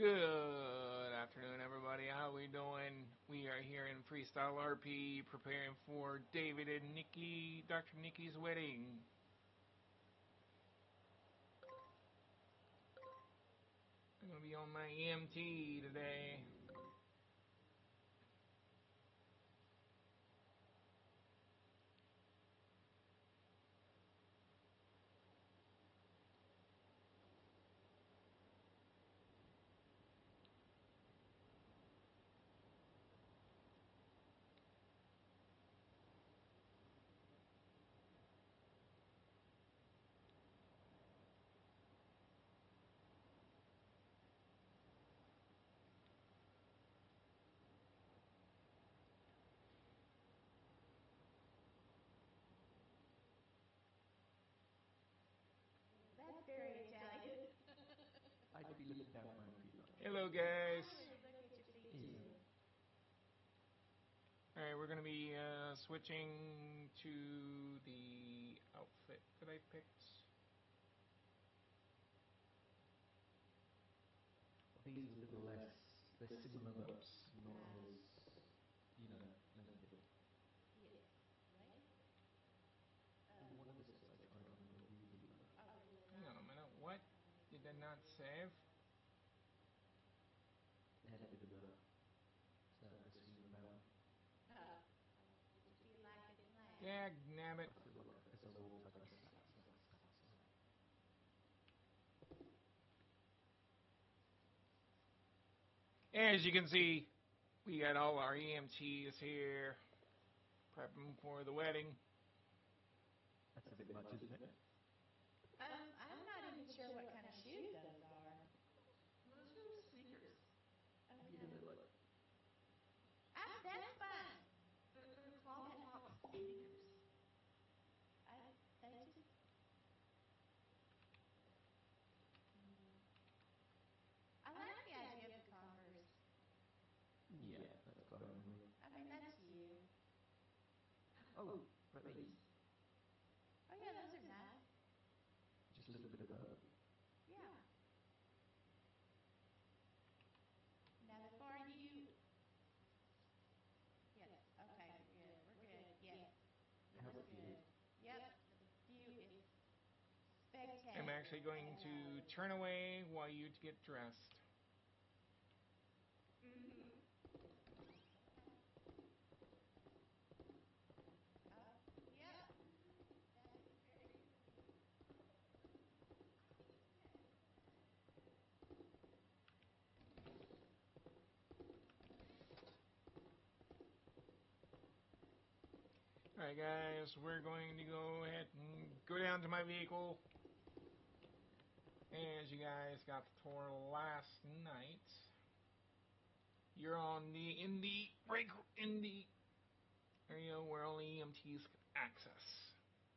Good afternoon, everybody. How we doing? We are here in Freestyle RP, preparing for David and Nikki, Dr. Nikki's wedding. I'm gonna be on my EMT today. That's very Italian. I'd be looking down my feet. Hello, guys. I would look at your feet too. Alright, we're gonna be switching to the outfit that I picked. These are a little less similar, but not as, limited. Yes. Right? One of the sets I tried on were really low. Hang on a minute, what? Did I not save? They had a bit of a swing about. Did you feel like it tonight? Dagnabbit. I feel like as I walked, I just sat. As you can see, we got all our EMTs here, prepping for the wedding. That's a bit much, isn't it? I'm not even sure what kind of shoes those are. Those are sneakers. Oh, Yeah, they're like... That's fine. They're cloth top sneakers. They just... I like the idea of the Converse. Yeah, that's quite annoying. I mean, that's you. Oh, but these. Oh, yeah, those are nice. Just a little bit of a... Yeah. Now, before you... Yes, okay, we're good, yes. How's the view? Yep, the view is spectacular. I'm actually going to turn away while you get dressed. Mm-hmm. Yep. That is very convenient. Alright guys, we're going to go ahead and go down to my vehicle. As you guys got the tour last night, you're in the area where only EMTs can access.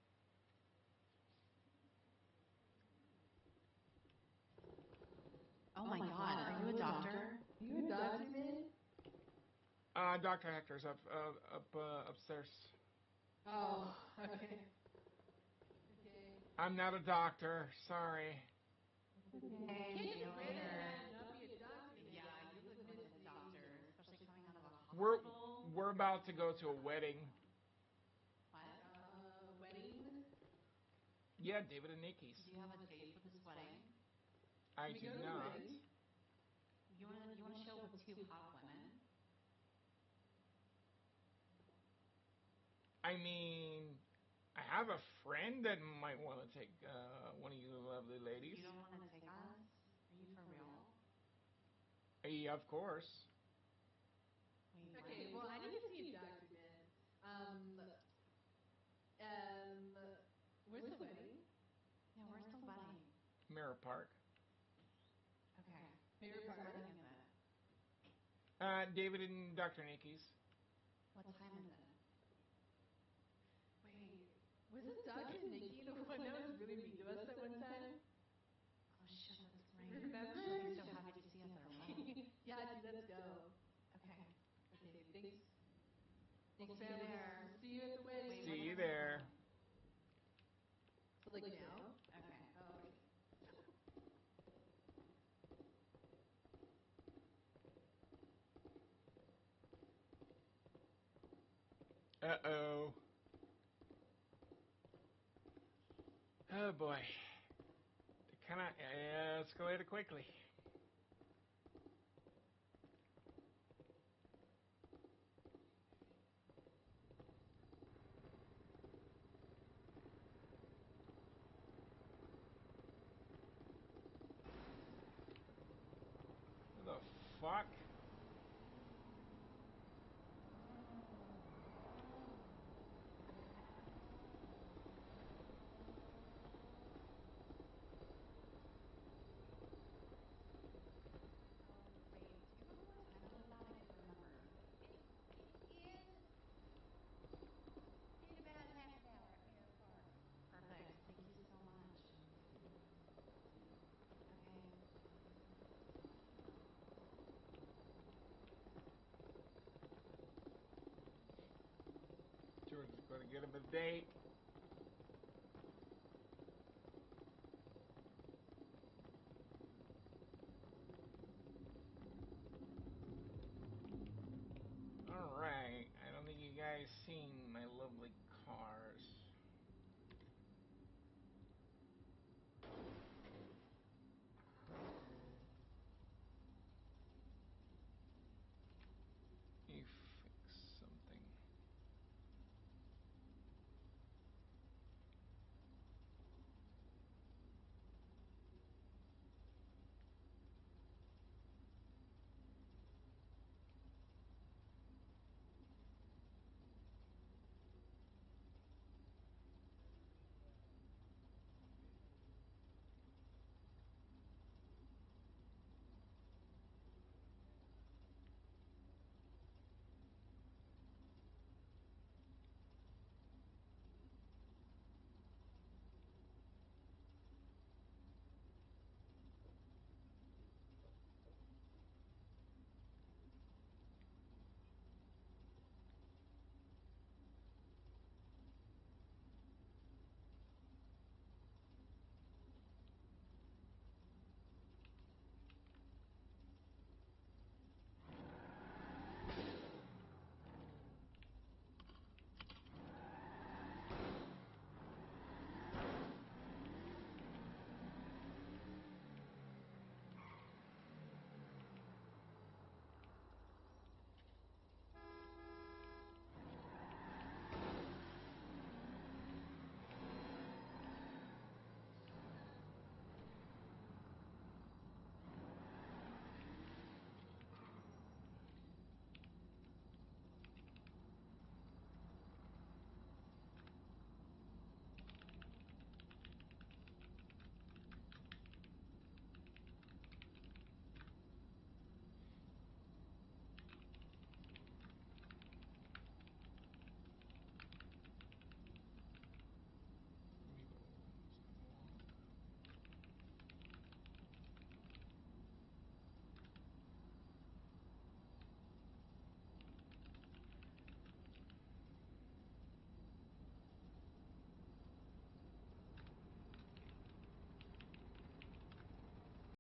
Oh my god, are you a doctor? Are you a doctor, man? Dr. Hector's upstairs. Oh, okay. Okay. I'm not a doctor, sorry. Okay. Hey, you later. Not be a doctor. Yeah, you look like a doctor, especially coming out of a hospital. We're about to go to a wedding. What? Wedding? Yeah, David and Nikki's. Do you have a date for this wedding? I do not. You want to show up with two hot women? I mean, I have a friend that might want to take one of you lovely ladies. You don't want to take us? Are you for real? Yeah, of course. Wait, Okay, well, I need to see a doctor, man. Where's the wedding? Yeah, where's the wedding? Mirror Park. Okay. Mirror Where's the Park? wedding is it? David and Dr. Nikki's. What time is it? Wait, wasn't Dr. Nikki the one that was really mean to us that one time? Oh shit, that's right. Remember? She'll be so happy to see us at her wedding. Yeah, dude, let's go. Okay. Okay, thanks. Thanks, We'll see you family. there. See you at the wedding. Wait, See what you time is there. So, like now? Okay. Oh, okay. Uh-oh. Oh boy. It kind of escalated quickly. What the fuck? In about half an hour at Mirror Park. Perfect. Thank you so much. Okay. George is going to get him a date. Alright, I don't think you guys seen my lovely car.